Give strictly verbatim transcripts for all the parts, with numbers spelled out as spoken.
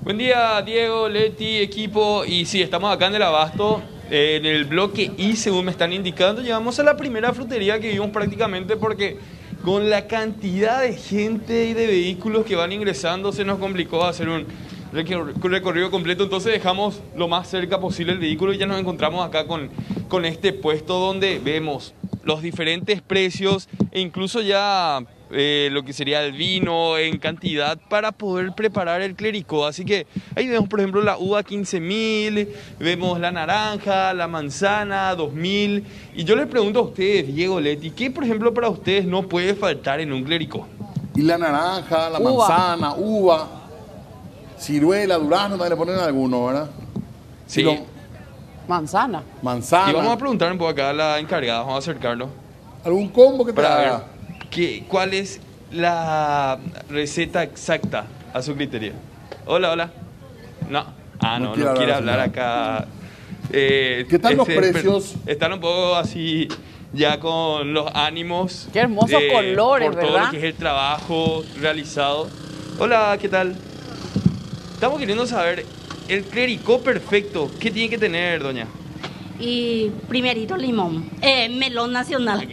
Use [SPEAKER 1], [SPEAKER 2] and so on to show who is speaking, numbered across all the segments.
[SPEAKER 1] Buen día, Diego, Leti, equipo. Y sí, estamos acá en el Abasto. Eh, en el bloque I, según me están indicando, llegamos a la primera frutería que vimos prácticamente porque con la cantidad de gente y de vehículos que van ingresando se nos complicó hacer un recorrido completo. Entonces dejamos lo más cerca posible el vehículo y ya nos encontramos acá con, con este puesto donde vemos los diferentes precios e incluso ya eh, lo que sería el vino en cantidad para poder preparar el clericó. Así que ahí vemos, por ejemplo, la uva quince mil, vemos la naranja, la manzana dos mil. Y yo les pregunto a ustedes, Diego, Leti, ¿qué, por ejemplo, para ustedes no puede faltar en un clericó?
[SPEAKER 2] Y la naranja, la
[SPEAKER 3] Uva.
[SPEAKER 2] manzana, uva, ciruela, durazno, también le ponen alguno, ¿verdad?
[SPEAKER 1] Sí.
[SPEAKER 2] Y lo-
[SPEAKER 3] Manzana.
[SPEAKER 2] manzana.
[SPEAKER 1] Y vamos a preguntar un poco acá a la encargada, vamos a acercarnos
[SPEAKER 2] ¿Algún combo que te
[SPEAKER 1] para ver
[SPEAKER 2] haga?
[SPEAKER 1] qué, cuál es la receta exacta a su criterio. Hola, hola. No, ah, no,
[SPEAKER 2] No
[SPEAKER 1] no
[SPEAKER 2] quiere
[SPEAKER 1] quiere,
[SPEAKER 2] hablar,
[SPEAKER 1] hablar acá. Eh,
[SPEAKER 2] ¿Qué tal los
[SPEAKER 1] este,
[SPEAKER 2] precios?
[SPEAKER 1] per- Están un poco así ya con los ánimos.
[SPEAKER 3] Qué hermosos colores,
[SPEAKER 1] por todo
[SPEAKER 3] ¿verdad?
[SPEAKER 1] lo que es el trabajo realizado. Hola, ¿qué tal? Estamos queriendo saber el clericó perfecto. ¿Qué tiene que tener, doña?
[SPEAKER 4] Y primerito limón, eh, melón nacional.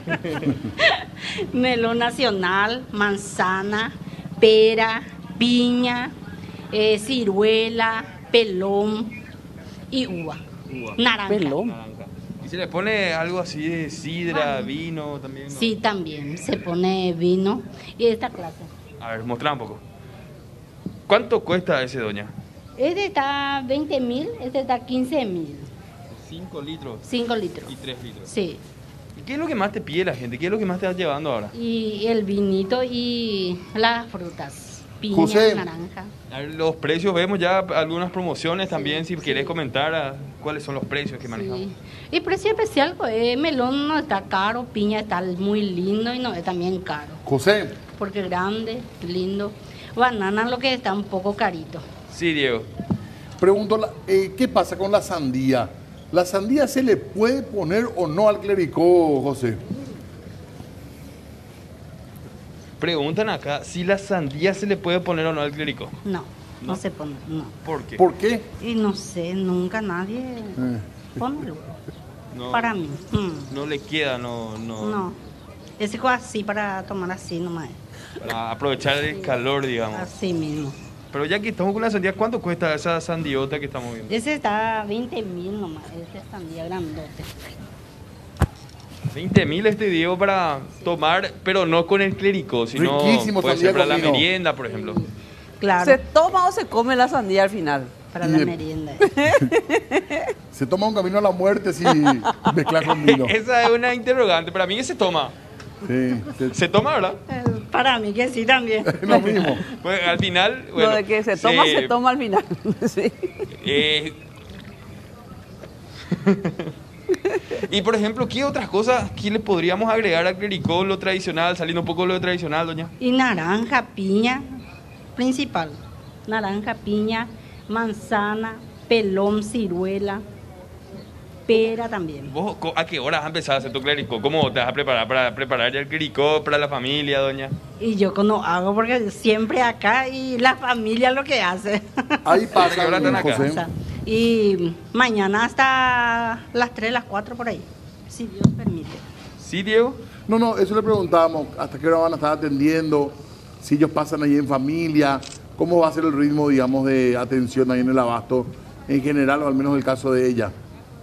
[SPEAKER 4] Melón nacional, manzana, pera, piña, eh, ciruela, pelón y uva.
[SPEAKER 1] Uva.
[SPEAKER 4] Naranja.
[SPEAKER 3] Pelón.
[SPEAKER 1] Naranja. ¿Y se le pone algo así de sidra, vino también? ¿no?
[SPEAKER 4] Sí, también se pone vino y esta clase.
[SPEAKER 1] A ver, mostrá un poco. ¿Cuánto cuesta ese, doña?
[SPEAKER 4] Este está veinte mil, este está quince mil,
[SPEAKER 1] cinco litros
[SPEAKER 4] cinco litros.
[SPEAKER 1] y tres litros.
[SPEAKER 4] Sí,
[SPEAKER 1] ¿Y qué es lo que más te pide la gente? ¿Qué es lo que más te vas llevando ahora?
[SPEAKER 4] y el vinito y las frutas, piña,
[SPEAKER 2] José.
[SPEAKER 4] naranja.
[SPEAKER 1] A ver, los precios, vemos ya algunas promociones también, si
[SPEAKER 4] sí.
[SPEAKER 1] querés comentar a, cuáles son los precios que manejamos.
[SPEAKER 4] Sí. Y precio especial, pues, eh, melón no está caro, piña está muy lindo y no es también caro,
[SPEAKER 2] José,
[SPEAKER 4] porque grande, lindo. Banana lo que está un poco carito.
[SPEAKER 1] Sí, Diego.
[SPEAKER 2] pregunto, la- eh, ¿qué pasa con la sandía? ¿La sandía se le puede poner o no al clericó, José?
[SPEAKER 1] Preguntan acá si la sandía se le puede poner o no al clericó.
[SPEAKER 4] No, no,
[SPEAKER 1] ¿No?
[SPEAKER 4] se pone, no.
[SPEAKER 1] ¿Por qué?
[SPEAKER 2] ¿Por qué?
[SPEAKER 4] Y no sé, nunca nadie
[SPEAKER 2] Eh,
[SPEAKER 4] pone luego.
[SPEAKER 1] No,
[SPEAKER 4] Para mí, mm,
[SPEAKER 1] no le queda, no, no,
[SPEAKER 4] no. Ese fue así para tomar así nomás,
[SPEAKER 1] para aprovechar el calor, digamos.
[SPEAKER 4] así mismo.
[SPEAKER 1] Pero ya que estamos con la sandía, ¿cuánto cuesta esa sandiota que estamos viendo?
[SPEAKER 4] Ese está veinte mil nomás, ese es sandía grandote.
[SPEAKER 1] veinte mil este Diego para tomar, pero no con el clericó, sino
[SPEAKER 2] Riquísimo
[SPEAKER 1] puede
[SPEAKER 2] sandía
[SPEAKER 1] ser para
[SPEAKER 2] con
[SPEAKER 1] la
[SPEAKER 2] vino.
[SPEAKER 1] merienda, por ejemplo.
[SPEAKER 4] Claro,
[SPEAKER 3] ¿Se toma o se come la sandía al final?
[SPEAKER 4] para
[SPEAKER 2] Y
[SPEAKER 4] la
[SPEAKER 2] de-
[SPEAKER 4] merienda.
[SPEAKER 2] Se toma un camino a la muerte si mezclas con vino.
[SPEAKER 1] Esa es una interrogante. Para mí que se toma.
[SPEAKER 2] Sí, se-
[SPEAKER 1] Se toma, ¿verdad?
[SPEAKER 4] Eh, Para mí que sí también.
[SPEAKER 2] es lo mismo.
[SPEAKER 1] Pues al final, bueno.
[SPEAKER 3] Lo de que se toma, se, toma al final. Sí.
[SPEAKER 1] eh, y por ejemplo, ¿qué otras cosas qué le podríamos agregar al clericó, lo tradicional, saliendo un poco de lo tradicional, doña?
[SPEAKER 4] Y naranja, piña, principal. Naranja, piña, manzana, pelón, ciruela, pera también.
[SPEAKER 1] ¿Vos co- a qué hora vas a empezar a hacer tu clericó? ¿Cómo te vas a preparar para preparar ya el clericó para la familia, doña?
[SPEAKER 4] Y yo no hago porque siempre acá y la familia lo que hace.
[SPEAKER 2] Ahí pasa,
[SPEAKER 1] ¿Qué hora están acá?
[SPEAKER 2] José.
[SPEAKER 4] O sea, y mañana hasta las tres, las cuatro por ahí, si Dios permite.
[SPEAKER 1] ¿Sí, Diego?
[SPEAKER 2] No, no, eso le preguntábamos, hasta qué hora van a estar atendiendo, si ellos pasan ahí en familia, cómo va a ser el ritmo, digamos, de atención ahí en el Abasto, en general, o al menos el caso de ella.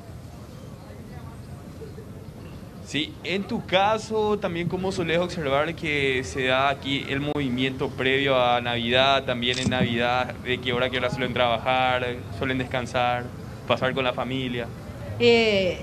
[SPEAKER 1] Sí, en tu caso, también como solés observar que se da aquí el movimiento previo a Navidad, también en Navidad, de qué hora, qué hora suelen trabajar, suelen descansar, pasar con la familia.
[SPEAKER 4] Eh,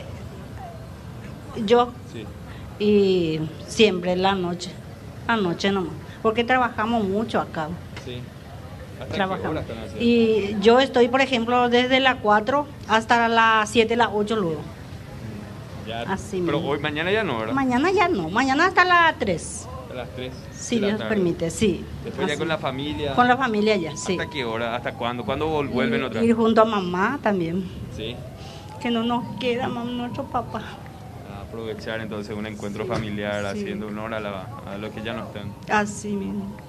[SPEAKER 4] yo
[SPEAKER 1] Sí.
[SPEAKER 4] y siempre en la noche, la noche nomás, porque trabajamos mucho acá.
[SPEAKER 1] Sí. ¿Hasta qué
[SPEAKER 4] Trabajamos.
[SPEAKER 1] hora están haciendo?
[SPEAKER 4] Y yo estoy, por ejemplo, desde las cuatro hasta las siete, las ocho luego.
[SPEAKER 1] Ya,
[SPEAKER 4] así
[SPEAKER 1] pero
[SPEAKER 4] mismo.
[SPEAKER 1] hoy, mañana ya no, ¿verdad?
[SPEAKER 4] Mañana ya no, mañana hasta las tres,
[SPEAKER 1] A las tres.
[SPEAKER 4] si
[SPEAKER 1] de la
[SPEAKER 4] Dios
[SPEAKER 1] tarde.
[SPEAKER 4] permite, sí.
[SPEAKER 1] Después ya
[SPEAKER 4] Así.
[SPEAKER 1] con la familia.
[SPEAKER 4] Con la familia ya, sí.
[SPEAKER 1] ¿Hasta qué hora? ¿Hasta cuándo? ¿Cuándo vol- vuelven otra
[SPEAKER 4] Ir
[SPEAKER 1] vez?
[SPEAKER 4] junto a mamá también,
[SPEAKER 1] Sí.
[SPEAKER 4] que no nos queda mamá, nuestro papá.
[SPEAKER 1] A aprovechar entonces un encuentro familiar
[SPEAKER 4] Sí.
[SPEAKER 1] haciendo honor a, la, a los que ya no están.
[SPEAKER 4] Así mismo.